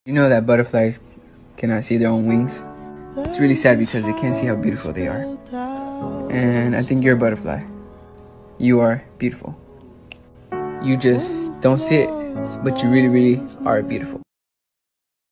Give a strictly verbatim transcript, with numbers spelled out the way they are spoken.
You know that butterflies cannot see their own wings? It's really sad because they can't see how beautiful they are. And I think you're a butterfly. You are beautiful. You just don't see it, but you really, really are beautiful.